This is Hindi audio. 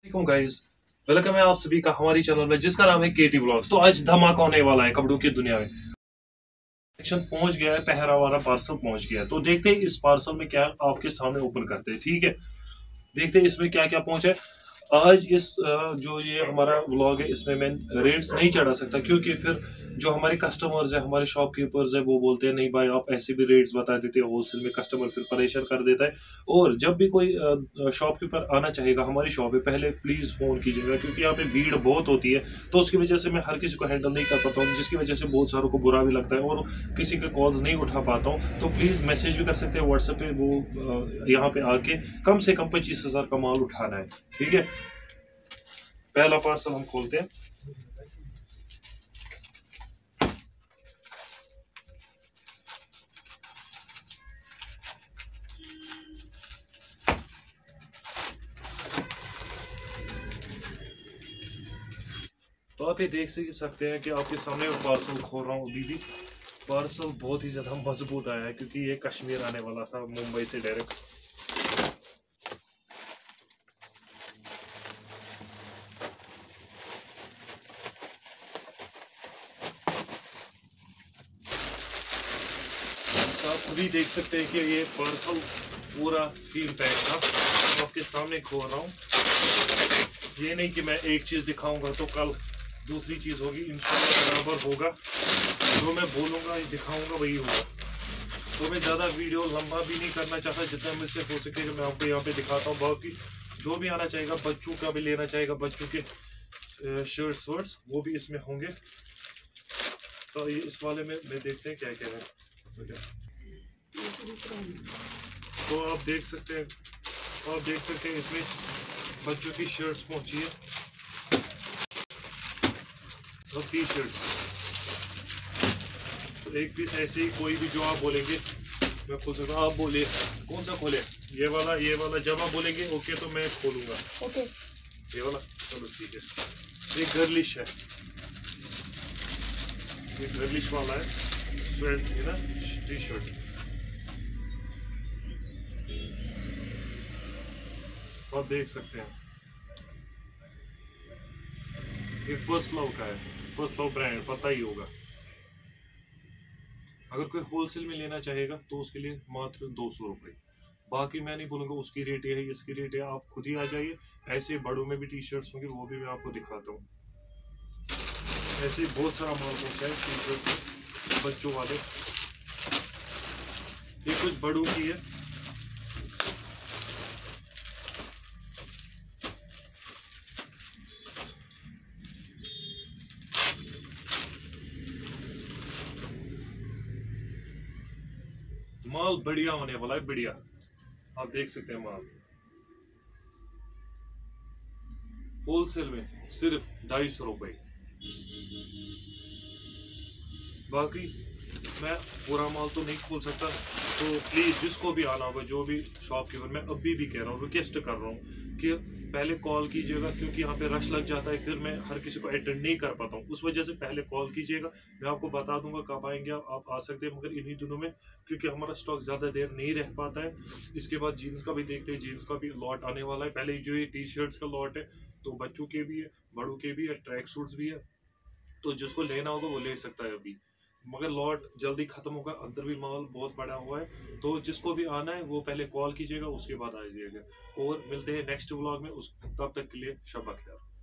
गाइस, वेलकम है आप सभी का हमारी चैनल में जिसका नाम है केटी व्लॉग्स। तो आज धमाका होने वाला है कपड़ों की दुनिया में। सेक्शन पहुंच गया है, पहला वाला पार्सल पहुंच गया है। तो देखते हैं इस पार्सल में क्या आपके सामने ओपन करते हैं। ठीक है, देखते हैं इसमें क्या क्या पहुंचा है। आज इस जो ये हमारा व्लॉग है इसमें मैं रेट्स नहीं चढ़ा सकता, क्योंकि फिर जो हमारे कस्टमर्स हैं, हमारे शॉपकीपर्स हैं, वो बोलते हैं नहीं भाई आप ऐसे भी रेट्स बता देते हैं होलसेल में, कस्टमर फिर परेशान कर देता है। और जब भी कोई शॉपकीपर आना चाहेगा हमारी शॉप पे, पहले प्लीज़ फ़ोन कीजिएगा, क्योंकि यहाँ पे भीड़ बहुत होती है। तो उसकी वजह से मैं हर किसी को हैंडल नहीं कर पाता हूँ, जिसकी वजह से बहुत सारों को बुरा भी लगता है और किसी के कॉल्स नहीं उठा पाता हूँ। तो प्लीज़ मैसेज भी कर सकते हैं व्हाट्सएप पे, वो यहाँ पे आके कम से कम 25,000 का माल उठाना है। ठीक है, पहला पार्सल हम खोलते हैं। तो आप ये देख सकते हैं कि आपके सामने पार्सल खोल रहा हूँ। अभी भी पार्सल बहुत ही ज़्यादा मजबूत आया है, क्योंकि ये कश्मीर आने वाला था मुंबई से डायरेक्ट। तो आप अभी देख सकते हैं कि ये पार्सल पूरा सील पैक था। तो आपके सामने खोल रहा हूँ। ये नहीं कि मैं एक चीज़ दिखाऊंगा तो कल दूसरी चीज़ होगी, इंशाल्लाह बराबर होगा। जो मैं बोलूँगा दिखाऊंगा वही होगा। तो मैं ज़्यादा वीडियो लंबा भी नहीं करना चाहता, जितना मुझसे हो सके मैं आपको यहाँ पे दिखाता हूँ। बाकी जो भी आना चाहेगा, बच्चों का भी लेना चाहेगा, बच्चों के शर्ट्स वर्ट्स वो भी इसमें होंगे। तो ये इस वाले में देखते हैं क्या क्या है। तो आप देख सकते हैं इसमें बच्चों की शर्ट्स पहुंची है और टी शर्ट्स। तो एक पीस ऐसे ही कोई भी जो आप बोलेंगे मैं खोल सकता हूँ। आप बोलिए कौन सा खोले, ये वाला जब आप बोलेंगे ओके तो मैं खोलूंगा। ओके, ये वाला, चलो ठीक है। एक गर्लिश है, ये गर्लिश वाला है स्वेट, है ना, टी शर्ट। आप देख सकते हैं ये फर्स्ट लव का है, फर्स्ट लव ब्रांड पता ही होगा। अगर कोई होलसेल में लेना चाहेगा तो उसके लिए मात्र 200 रुपये। बाकी मैं नहीं बोलूँगा उसकी रेट है इसकी रेट है, आप खुद ही आ जाइए। ऐसे बड़ों में भी टी शर्ट्स होंगे, वो भी मैं आपको दिखाता हूँ। ऐसे बहुत सारा माल होता है टी शर्ट्स बच्चों वाले। ये कुछ बड़ों की है। माल बढ़िया होने वाला है, बढ़िया। आप देख सकते हैं माल होलसेल में सिर्फ 250 रुपये। बाकी मैं पूरा माल तो नहीं खोल सकता, तो प्लीज़ जिसको भी आना होगा, जो भी शॉपकीपर, मैं अभी भी कह रहा हूँ, रिक्वेस्ट कर रहा हूँ कि पहले कॉल कीजिएगा, क्योंकि यहाँ पे रश लग जाता है, फिर मैं हर किसी को अटेंड नहीं कर पाता हूँ। उस वजह से पहले कॉल कीजिएगा, मैं आपको बता दूंगा कब आएंगे आप आ सकते हैं, मगर इन्हीं दिनों में, क्योंकि हमारा स्टॉक ज़्यादा देर नहीं रह पाता है। इसके बाद जीन्स का भी देखते हैं, जीन्स का भी लॉट आने वाला है। पहले जो ये टी शर्ट्स का लॉट है, तो बच्चों के भी है, बड़ों के भी है, ट्रैक सूट्स भी है। तो जिसको लेना होगा वो ले सकता है अभी, मगर लॉट जल्दी खत्म होगा। अंदर भी माल बहुत बड़ा हुआ है, तो जिसको भी आना है वो पहले कॉल कीजिएगा, उसके बाद आ जाइएगा। और मिलते हैं नेक्स्ट व्लॉग में, उस तब तक के लिए शब खैर।